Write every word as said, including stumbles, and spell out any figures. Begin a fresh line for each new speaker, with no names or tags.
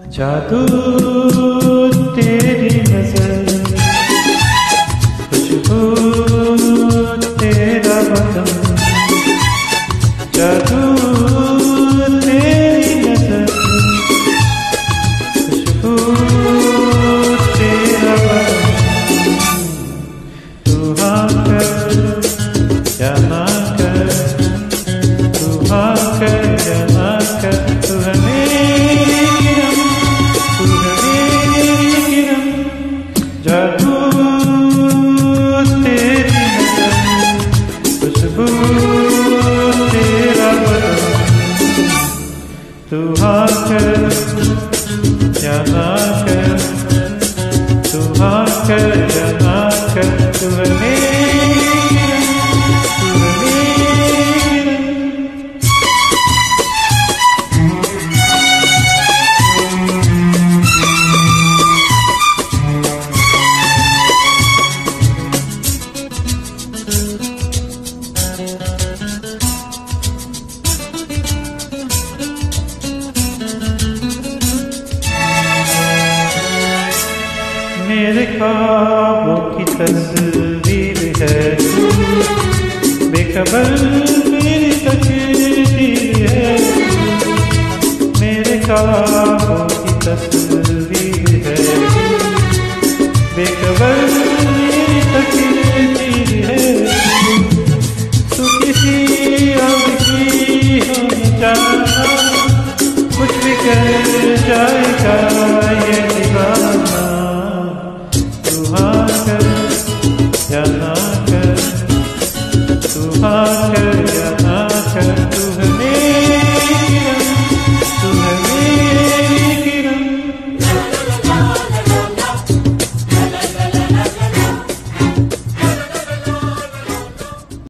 जादू तेरी नजर, खुशबू तेरा बदन, जादू तेरी नजर, खुशबू तेरा बदन। तू हाँ कर या ना कर, तू हाँ कर या ना कर, तू है मेरी किरण, तू है मेरी किरण। जादू तेरी नजर, खुशबू तेरा बदन। तू हाँ कर या ना कर, तू हाँ कर या ना कर, तू है मेरी किरण, तू है मेरी किरण। मेरे ख्वाबों की तस्वीर है तू, बेखबर मेरी तकदीर है। मेरे ख्वाबों की तस्वीर